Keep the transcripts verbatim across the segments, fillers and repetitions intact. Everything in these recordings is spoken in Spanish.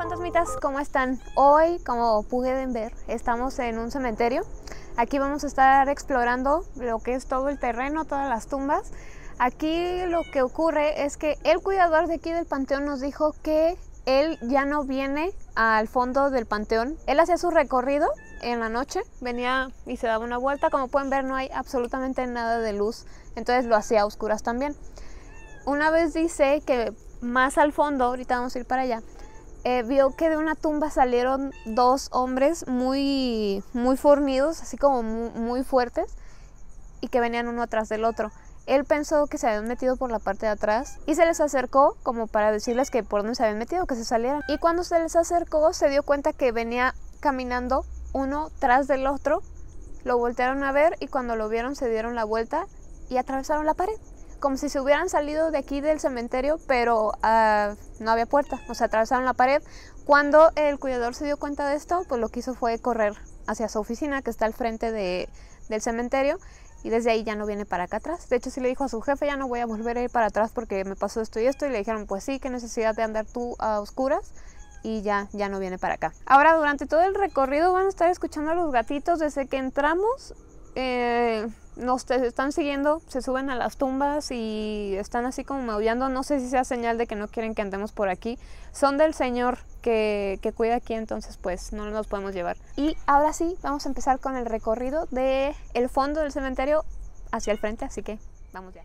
fantasmitas, ¿cómo están? Hoy, como pueden ver, estamos en un cementerio. Aquí vamos a estar explorando lo que es todo el terreno, todas las tumbas. Aquí lo que ocurre es que el cuidador de aquí del panteón nos dijo que él ya no viene al fondo del panteón. Él hacía su recorrido en la noche, venía y se daba una vuelta. Como pueden ver, no hay absolutamente nada de luz, entonces lo hacía a oscuras también. Una vez dice que más al fondo, ahorita vamos a ir para allá, eh, vio que de una tumba salieron dos hombres muy, muy fornidos, así como muy, muy fuertes, y que venían uno atrás del otro. Él pensó que se habían metido por la parte de atrás y se les acercó como para decirles que por dónde se habían metido, que se salieran. Y cuando se les acercó se dio cuenta que venía caminando uno tras del otro. Lo voltearon a ver y cuando lo vieron se dieron la vuelta y atravesaron la pared. Como si se hubieran salido de aquí del cementerio, pero uh, no había puerta, o sea, atravesaron la pared. Cuando el cuidador se dio cuenta de esto, pues lo que hizo fue correr hacia su oficina, que está al frente de, del cementerio, y desde ahí ya no viene para acá atrás. De hecho, sí le dijo a su jefe, ya no voy a volver a ir para atrás porque me pasó esto y esto, y le dijeron, pues sí, qué necesidad de andar tú a oscuras, y ya, ya no viene para acá. Ahora, durante todo el recorrido van a estar escuchando a los gatitos. Desde que entramos, eh, nos están siguiendo, se suben a las tumbas y están así como maullando. No sé si sea señal de que no quieren que andemos por aquí. Son del señor que, que cuida aquí, entonces pues no nos podemos llevar. Y ahora sí, vamos a empezar con el recorrido del fondo del cementerio hacia el frente, así que vamos ya.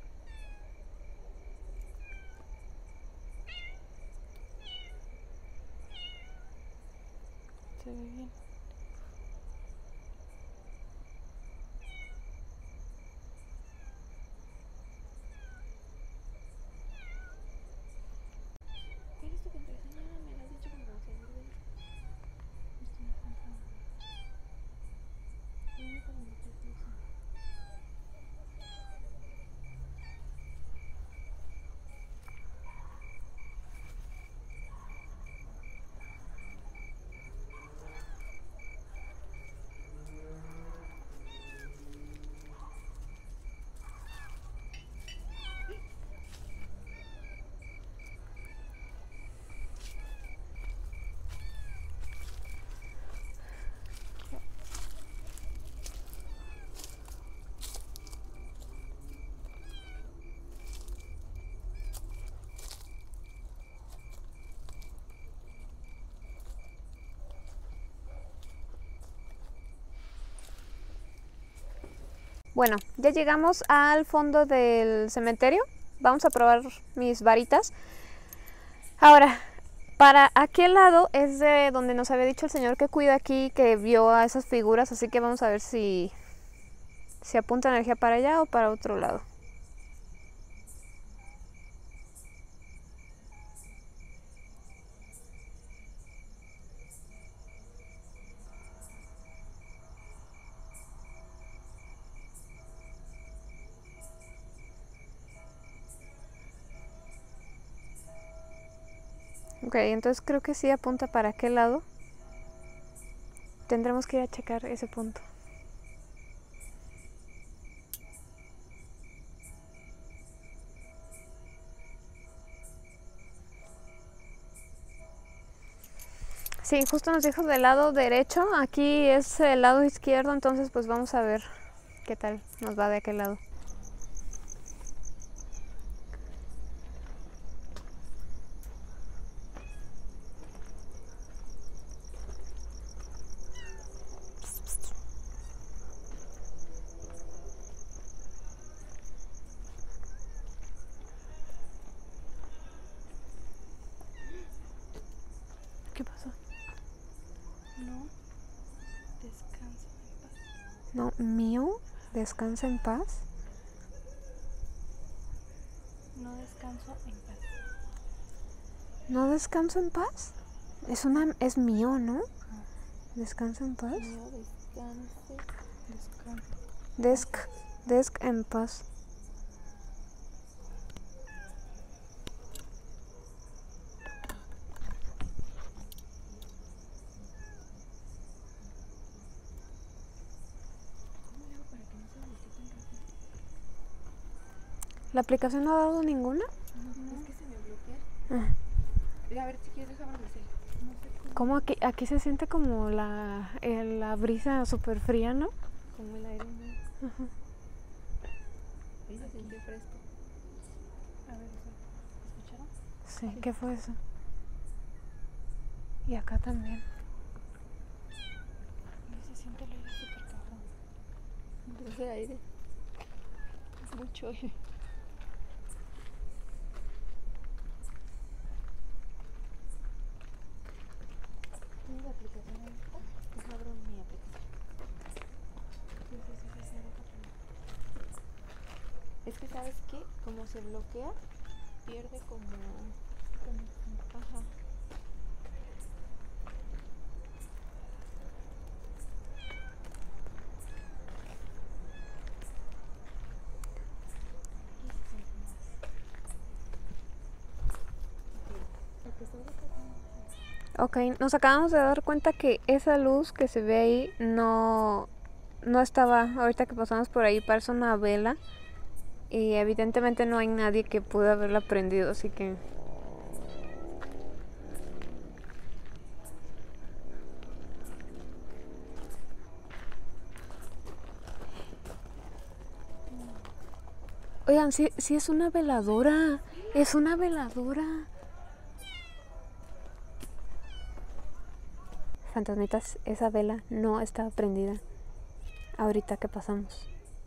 Se ve bien. ¿Cuál es tu contraseña? Me la has dicho como salir de ahí. Esto no encuentro. ¿Dónde para meterte eso? Bueno, ya llegamos al fondo del cementerio. Vamos a probar mis varitas. Ahora, para aquel lado es de donde nos había dicho el señor que cuida aquí, que vio a esas figuras, así que vamos a ver si, si apunta energía para allá o para otro lado. Ok, entonces creo que sí apunta para aquel lado. Tendremos que ir a checar ese punto. Sí, justo nos dijo del lado derecho. Aquí es el lado izquierdo, entonces pues vamos a ver qué tal nos va de aquel lado. ¿Qué pasó? No, descansa en paz. No, mío, descansa en paz. No descanso en paz. ¿No descanso en paz? Es una, es mío, ¿no? ¿Descansa en paz? No descanse, descansa. Desk, desk en paz. ¿Cómo le hago para que no se bloquee tan rápido? ¿La aplicación no ha dado ninguna? No, es que se me bloquea. Ah, A ver, si quieres, déjame hacer. Como aquí, aquí se siente como la, el- la brisa súper fría, ¿no? Como el aire, ¿no? Ajá. Ahí se siente fresco. A ver, o sea, ¿escucharon? Sí, Sí. ¿qué fue eso? Y acá también. Ahí se siente el aire súper cabrón. Entonces el aire es mucho aire. ¿Tienes la aplicación ahí? Es abro mi aplicación. Sí, sí, sí, sí, sí, déjate. Es que, ¿sabes qué? Como se bloquea, pierde como... Ajá. Aquí se siente más. Ok. Lo que está bloqueado. Ok, nos acabamos de dar cuenta que esa luz que se ve ahí no, no estaba, ahorita que pasamos por ahí parece una vela y evidentemente no hay nadie que pueda haberla prendido, así que... Oigan, sí, sí es una veladora, es una veladora. Fantasmitas, esa vela no estaba prendida ahorita que pasamos.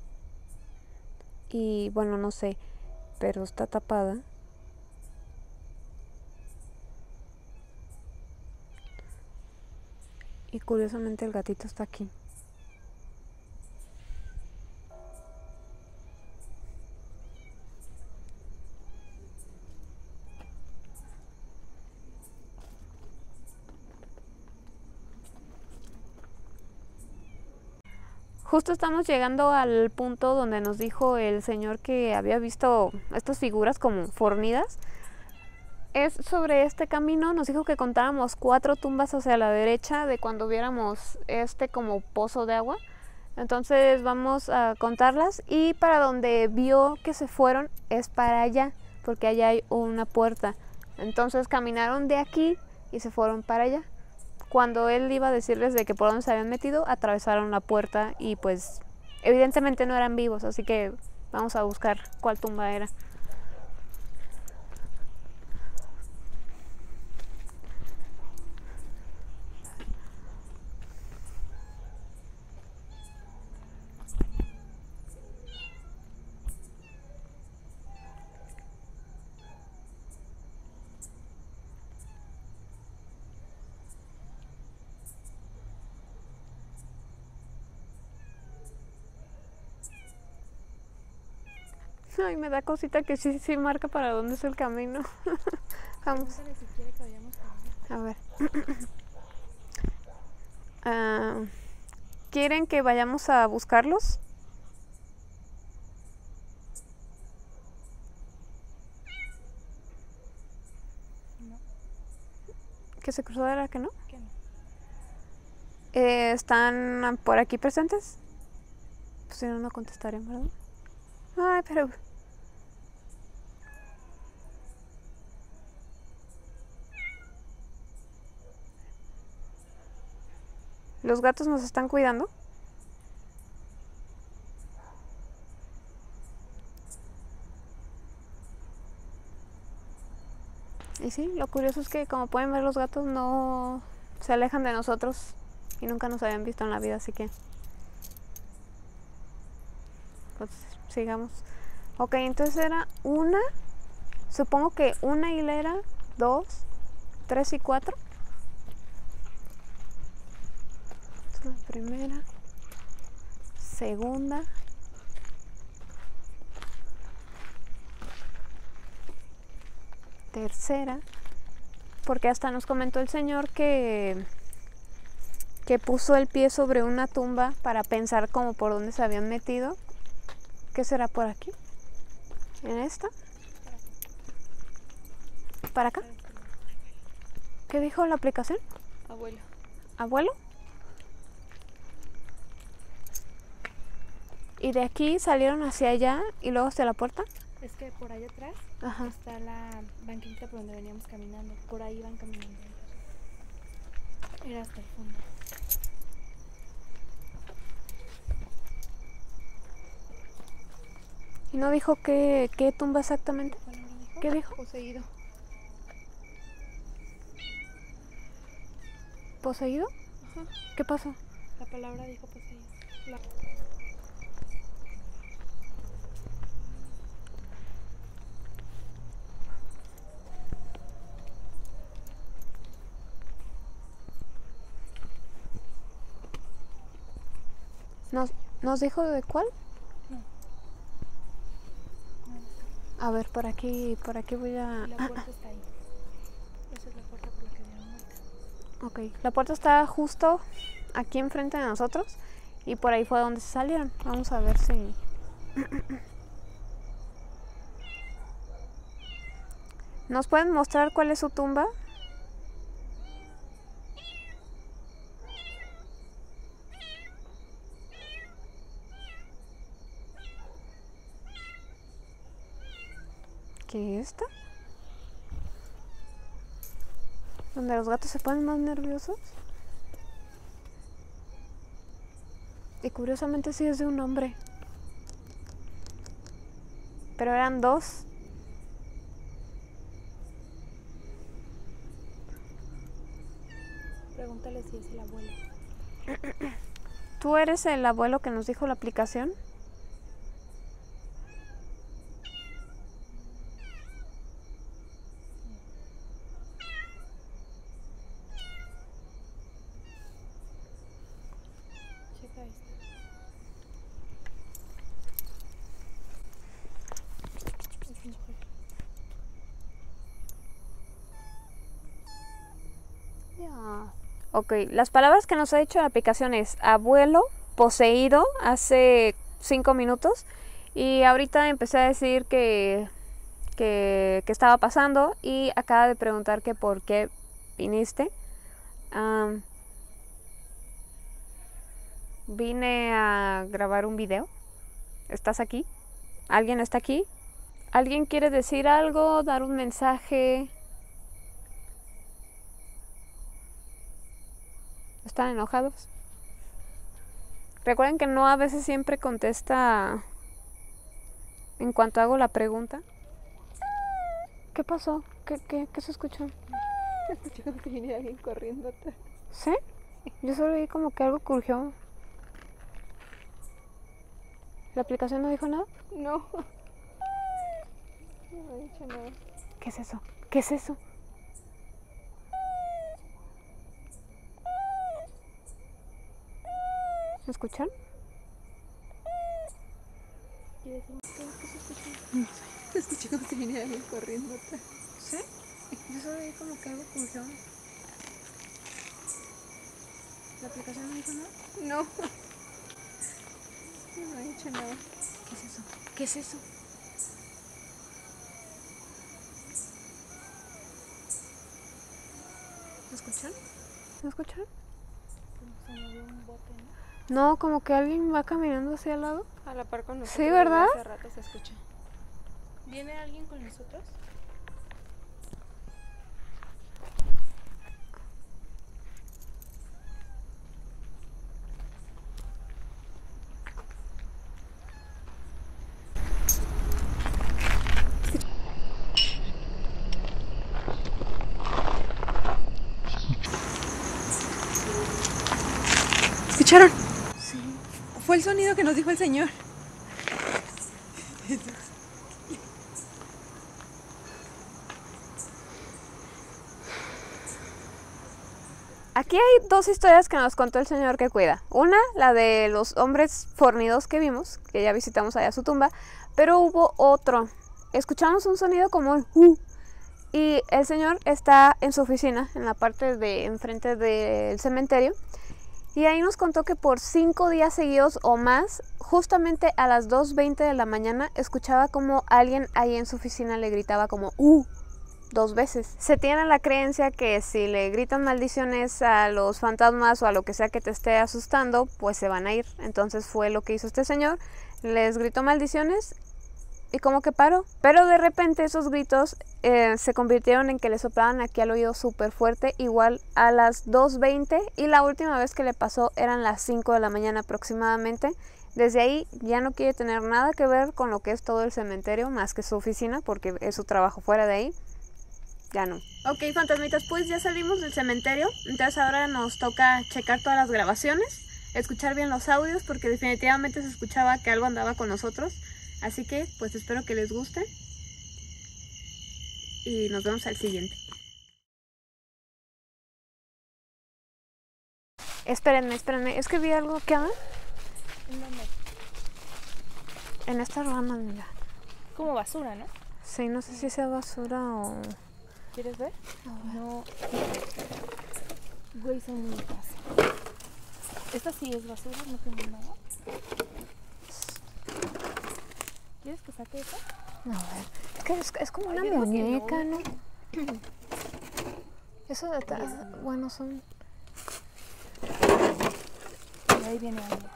Y bueno, no sé, pero está tapada. Y curiosamente el gatito está aquí. Justo estamos llegando al punto donde nos dijo el señor que había visto estas figuras como fornidas. Es sobre este camino, nos dijo que contáramos cuatro tumbas hacia la derecha de cuando viéramos este como pozo de agua. Entonces vamos a contarlas y para donde vio que se fueron es para allá, porque allá hay una puerta. Entonces caminaron de aquí y se fueron para allá. Cuando él iba a decirles de que por dónde se habían metido, atravesaron la puerta y pues evidentemente no eran vivos, así que vamos a buscar cuál tumba era. Ay, me da cosita que sí, sí marca para dónde es el camino. Vamos. Pregúntale si quiere que vayamos para allá. A ver. Ah, ¿quieren que vayamos a buscarlos? No, ¿Que se cruzó era que no? que no. Eh, ¿Están por aquí presentes? Pues si no, no contestarían, ¿verdad? Ay, pero... ¿Los gatos nos están cuidando? Y sí, lo curioso es que como pueden ver los gatos no se alejan de nosotros y nunca nos habían visto en la vida, así que pues sigamos. Ok, entonces era una, supongo que una hilera, dos, tres y cuatro. Esta es la primera, segunda, tercera, porque hasta nos comentó el señor que que puso el pie sobre una tumba para pensar como por dónde se habían metido. ¿Qué será por aquí? ¿En esta? ¿Para acá? ¿Qué dijo la aplicación? Abuelo. ¿Abuelo? ¿Y de aquí salieron hacia allá y luego hacia la puerta? Es que por allá atrás Ajá. está la banquita por donde veníamos caminando. Por ahí van caminando. Era hasta el fondo. ¿Y no dijo qué, qué tumba exactamente? ¿Qué palabra dijo? ¿Qué dijo? Poseído. ¿Poseído? Ajá. ¿Qué pasó? La palabra dijo poseído. La... ¿Nos, ¿Nos dijo de cuál? No. A ver, por aquí, por aquí voy a... La puerta está ahí. Esa es la puerta por la que dieron vuelta. Ok, la puerta está justo aquí enfrente de nosotros y por ahí fue donde se salieron. Vamos a ver si... ¿Nos pueden mostrar cuál es su tumba? ¿Qué es esta? ¿Donde los gatos se ponen más nerviosos? Y curiosamente sí es de un hombre. Pero eran dos. Pregúntale si es el abuelo. ¿Tú eres el abuelo que nos dijo la aplicación? Checa esta. Es mujer. Ya. Ok, las palabras que nos ha dicho la aplicación es abuelo, poseído, hace cinco minutos. Y ahorita empecé a decir que, que, que estaba pasando y acaba de preguntar que por qué viniste. Um, vine a grabar un video. ¿Estás aquí? ¿Alguien está aquí? ¿Alguien quiere decir algo, dar un mensaje? ¿Están enojados? Recuerden que no a veces siempre contesta en cuanto hago la pregunta. ¿Qué pasó? ¿Qué, qué, qué se escuchó? Escuché como que venía alguien corriendo atrás. ¿Sí? Yo solo vi como que algo crujió. ¿La aplicación no dijo nada? No. No me ha dicho nada. ¿Qué es eso? ¿Qué es eso? ¿Me escuchan? ¿Qué decimos? ¿Qué, qué se escuchó? No sé. Escuché como que venía alguien corriendo atrás. ¿Sí? Yo solo vi como que algo crujió. ¿La aplicación no dijo nada? No. No me ha dicho nada. ¿Qué es eso? ¿Qué es eso? ¿Me escuchan? ¿Me escuchan? Como se movió un bote, ¿no? No, como que alguien va caminando hacia el lado. A la par con nosotros. Sí, ¿verdad? Hace rato se escucha. ¿Viene alguien con nosotros? ¿Escucharon? Sí. Fue el sonido que nos dijo el señor. Aquí hay dos historias que nos contó el señor que cuida. Una, la de los hombres fornidos que vimos, que ya visitamos allá su tumba, pero hubo otro. Escuchamos un sonido como un uh, y el señor está en su oficina, en la parte de enfrente del cementerio, y ahí nos contó que por cinco días seguidos o más, justamente a las dos veinte de la mañana, escuchaba como alguien ahí en su oficina le gritaba como uh. dos veces. Se tiene la creencia que si le gritan maldiciones a los fantasmas o a lo que sea que te esté asustando, pues se van a ir. Entonces fue lo que hizo este señor. Les gritó maldiciones y como que paró. Pero de repente esos gritos eh, se convirtieron en que le soplaban aquí al oído súper fuerte, igual a las dos veinte, y la última vez que le pasó eran las cinco de la mañana aproximadamente. Desde ahí ya no quiere tener nada que ver con lo que es todo el cementerio, más que su oficina, porque es su trabajo fuera de ahí. Ya no. Ok, fantasmitas, pues ya salimos del cementerio, entonces ahora nos toca checar todas las grabaciones, escuchar bien los audios, porque definitivamente se escuchaba que algo andaba con nosotros. Así que pues espero que les guste y nos vemos al siguiente. Espérenme, espérenme, es que vi algo. ¿Qué onda? ¿En dónde? En esta rama, mira. Como basura, ¿no? Sí, no sé si sea basura o... ¿Quieres ver? ver. No. Güey, son muñecas. Esta sí es basura, no tengo nada. ¿Quieres que saque esta? A ver, es que es, es como una Ay, yo digo que muñeca, no. ¿no? Eso de atrás, bueno, son... Y ahí viene algo.